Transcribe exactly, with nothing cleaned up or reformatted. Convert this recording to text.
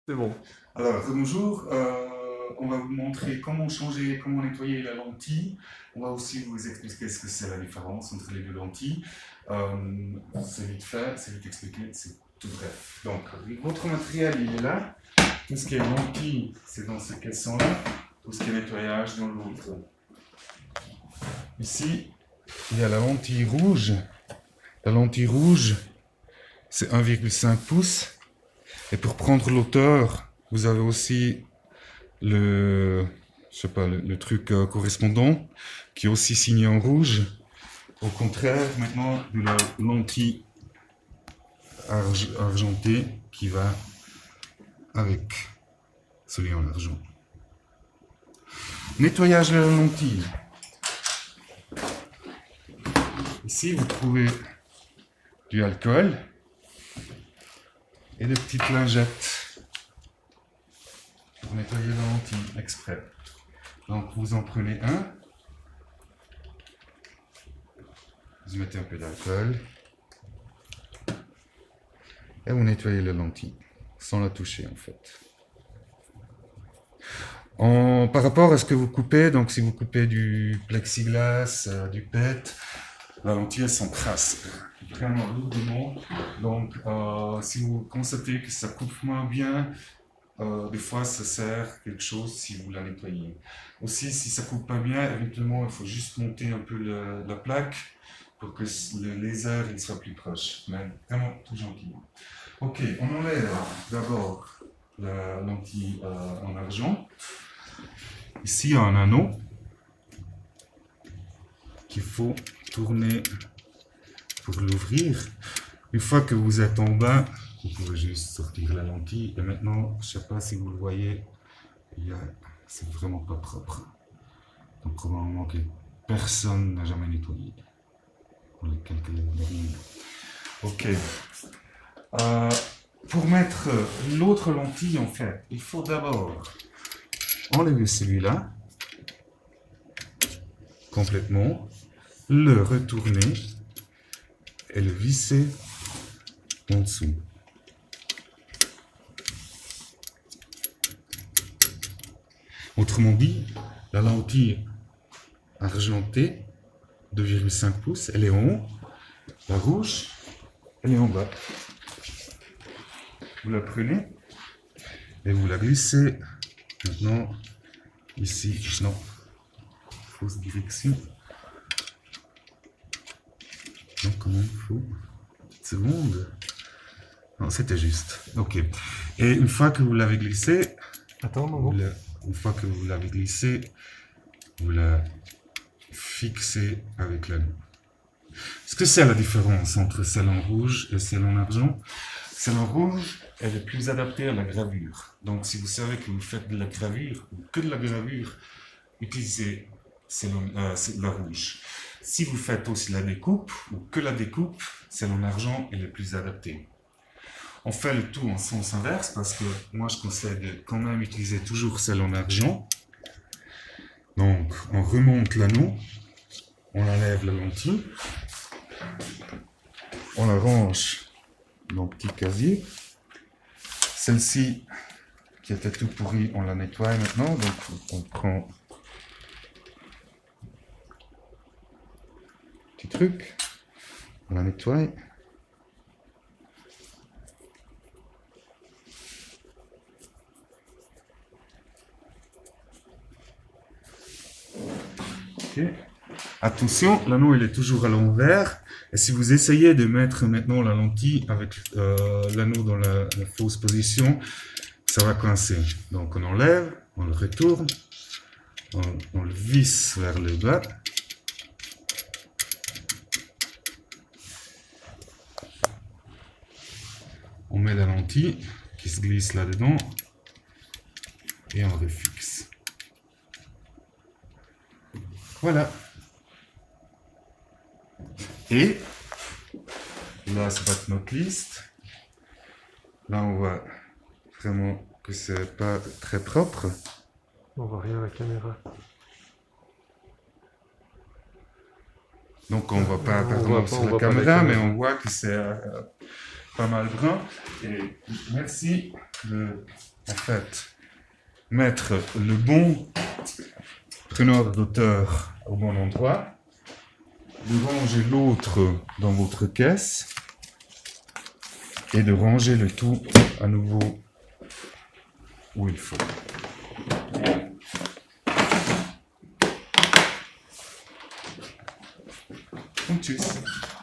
C'est bon. Alors, bonjour, euh, on va vous montrer comment changer, comment nettoyer la lentille. On va aussi vous expliquer ce que c'est la différence entre les deux lentilles. Euh, c'est vite fait, c'est vite expliqué, c'est tout bref. Donc, votre matériel, il est là. Tout ce qui est lentille, c'est dans ce caisson-là. Tout ce qui est nettoyage, dans l'autre. Ici, il y a la lentille rouge. La lentille rouge, c'est un virgule cinq pouces. Et pour prendre l'auteur, vous avez aussi le, je sais pas, le, le truc euh, correspondant qui est aussi signé en rouge. Au contraire, maintenant, de la lentille arg argentée qui va avec celui en argent. Nettoyage de la lentille. Ici, vous trouvez du alcool et des petites lingettes pour nettoyer la lentille exprès. Donc, vous en prenez un. Vous mettez un peu d'alcool. Et vous nettoyez la lentille, sans la toucher en fait. En, par rapport à ce que vous coupez, donc si vous coupez du plexiglas, euh, du P E T, la lentille elle s'encrasse vraiment lourdement. Donc euh, si vous constatez que ça coupe moins bien, euh, des fois ça sert quelque chose si vous la nettoyez. Aussi si ça coupe pas bien, éventuellement il faut juste monter un peu le, la plaque pour que le laser il soit plus proche, mais vraiment tout gentiment. Ok, on enlève d'abord la lentille euh, en argent. Ici, il y a un anneau qu'il faut tourner pour l'ouvrir. Une fois que vous êtes en bas, vous pouvez juste sortir la lentille. Et maintenant, je ne sais pas si vous le voyez, c'est vraiment pas propre. Donc probablement que personne n'a jamais nettoyé pour les quelques derniers. Ok. Euh, pour mettre l'autre lentille, en fait, il faut d'abord enlever celui-là complètement, le retourner et le visser en dessous. Autrement dit, la lentille argentée deux virgule cinq pouces, elle est en haut, la rouge, elle est en bas. Vous la prenez et vous la glissez maintenant ici. Non, fausse direction. Donc comment il faut? Une petite seconde. Non, c'était juste. Ok. Et une fois que vous l'avez glissé, Attends, non, non. une fois que vous l'avez glissé, vous la fixez avec l'anneau. Est-ce que c'est la différence entre celle en rouge et celle en argent? Celle en rouge, elle est plus adaptée à la gravure. Donc, si vous savez que vous faites de la gravure ou que de la gravure, utilisez celle en, euh, la rouge. Si vous faites aussi la découpe ou que la découpe, celle en argent, elle est plus adaptée. On fait le tout en sens inverse parce que moi, je conseille de quand même utiliser toujours celle en argent. Donc, on remonte l'anneau, on enlève la lentille, on la range dans le petit casier. Celle-ci, qui était tout pourrie, on la nettoie maintenant. Donc, on prend un petit truc, on la nettoie. Okay. Attention, l'anneau il est toujours à l'envers. Et si vous essayez de mettre maintenant la lentille avec euh, l'anneau dans la, la fausse position, ça va coincer. Donc on enlève, on le retourne, on, on le visse vers le bas. On met la lentille qui se glisse là-dedans et on refixe. Voilà. Et last but not least, là on voit vraiment que c'est pas très propre. On voit rien à la caméra. Donc on voit pas on pardon, voit pas, sur on la voit pas caméra, la mais caméra. on voit que c'est euh, pas mal brun. Et merci de en fait, mettre le bon preneur d'auteur au bon endroit, de ranger l'autre dans votre caisse et de ranger le tout à nouveau où il faut. Und tschüss.